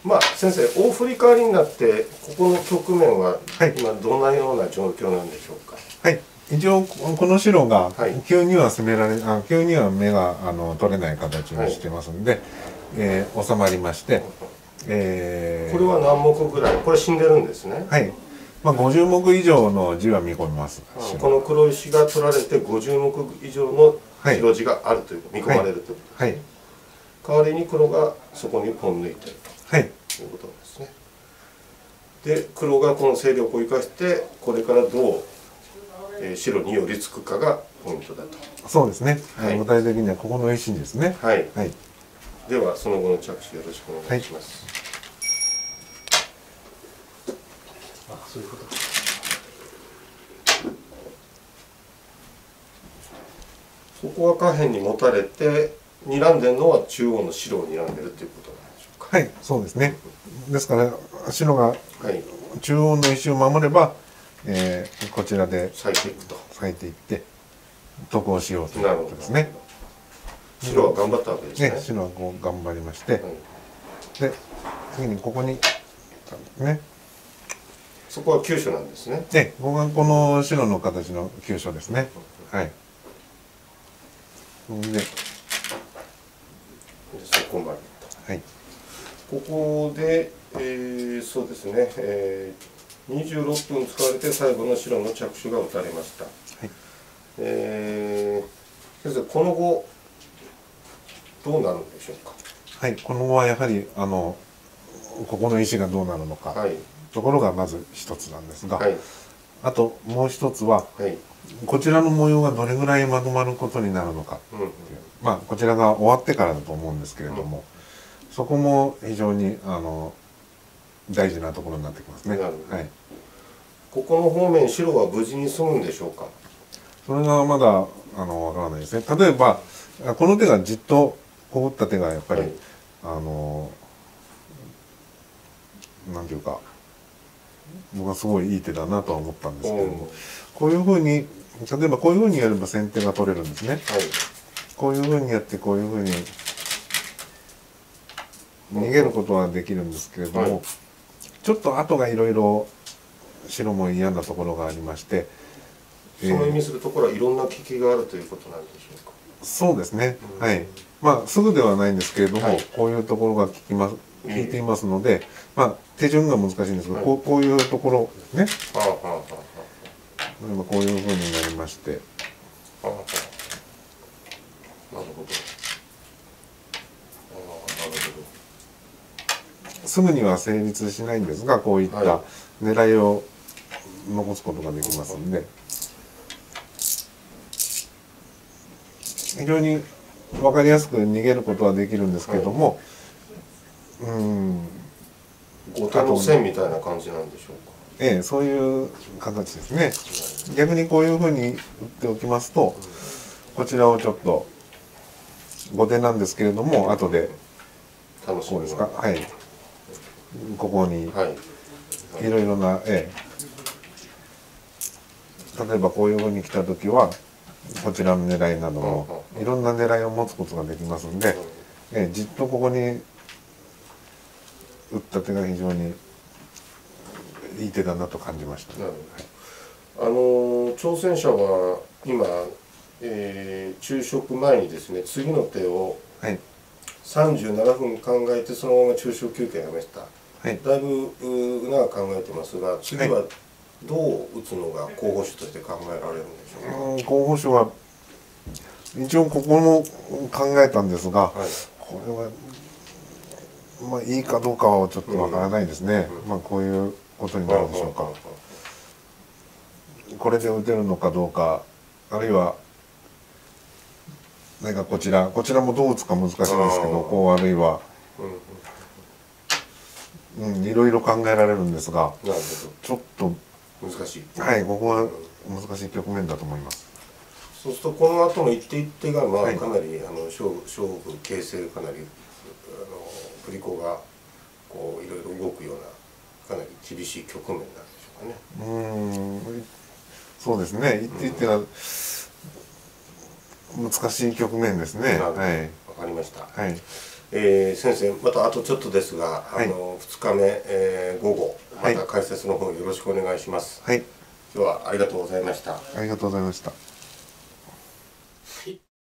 まあ先生、大振り返りになってここの局面ははい、 今どんなような状況なんでしょうか。 はい、一応この白がはい急には攻められ、急には眼が取れない形にしてますんで、収まりまして、 これは何目ぐらい、これ死んでるんですね。 はい、まあ、50目以上の地は見込みます。 この黒石が取られて50目以上の白地があるという、見込まれるということ、 はい、 代わりに黒がそこにポン抜いてるはい、 ということですね。で黒がこの勢力を生かしてこれからどう、白に寄り付くかがポイントだと。 そうですね、 はい、 具体的にはここの石ですね。 はい、 はい、 ではその後の着手よろしくお願いします。 あ、そういうこと。 そこは下辺に持たれて睨んでるのは中央の白を睨んでるということなんでしょうか。 はい、そうですね。ですから白がはい、 中央の石を守れば、こちらで咲いていくと。 咲いていって得をしようということですね。 白は頑張ったわけですね。 ね、白はこう頑張りまして、 はい、 で次にここにね、 そこは急所なんですね。 でここがこの白の形の急所ですね。はい。で、 そこまでと。 はい。 ここで、そうですね、26分使われて最後の白の着手が打たれました。はい、先生、この後どうなるんでしょうか。 はい、この後はやはりここの石がどうなるのか、はい、ところがまず一つなんですが、はい、あともう一つは、はい、こちらの模様がどれぐらいまとまることになるのかっていう、まあこちらが終わってからだと思うんですけれども、そこも非常に大事なところになってきますね。はい。 ここの方面白は無事に済むんでしょうか。 それがまだわからないですね。例えばこの手がじっとこう打った手がやっぱり、はい、なんていうか僕はすごいいい手だなとは思ったんですけれども、こういうふうに例えばこういうふうにやれば先手が取れるんですね。はい、こういうふうにやってこういうふうに逃げることはできるんですけれども、はい、ちょっと後がいろいろ白も嫌なところがありまして、 その意味するところはいろんな利きがあるということなんでしょうか。 そうですね。はい。まあすぐではないんですけれども、はい、こういうところが効いていますので、まあ手順が難しいんですけど、こういうところね。例えばこういうふうになりまして。なるほど。 すぐには成立しないんですが、こういった狙いを残すことができますので、非常に分かりやすく逃げることはできるんですけれども、 後手の線みたいな感じなんでしょうか。 そういう形ですね。逆にこういうふうに打っておきますと、こちらをちょっと後手なんですけれども、後でこうですか、はい、ここにいろいろな、例えばこういうふうに来た時はこちらの狙いなどもいろんな狙いを持つことができますので、じっとここに打った手が非常にいい手だなと感じました。 挑戦者は今、昼食前にですね、次の手を37分考えてそのまま昼食休憩がました。はい、だいぶ長く考えてますが、次はどう打つのが候補手として考えられるんでしょうか。 候補手は一応ここも考えたんですが、はい、これはまあいいかどうかはちょっとわからないですね。まあこういうことになるでしょうか。これで打てるのかどうか、あるいは何かこちらもどう打つか難しいんですけど、こうあるいは、いろいろ考えられるんですが、ちょっと難しい。 はい、ここは難しい局面だと思います。 そうするとこの後の一手一手がまあかなり勝負形勢かなり振り子がこういろいろ動くようなかなり厳しい局面なんでしょうかね。 そうですね。一手一手が難しい局面ですね。はい。 わかりました。 はい。 先生またあとちょっとですが、2日目、午後また解説の方よろしくお願いします。 はい、 今日はありがとうございました。 ありがとうございました。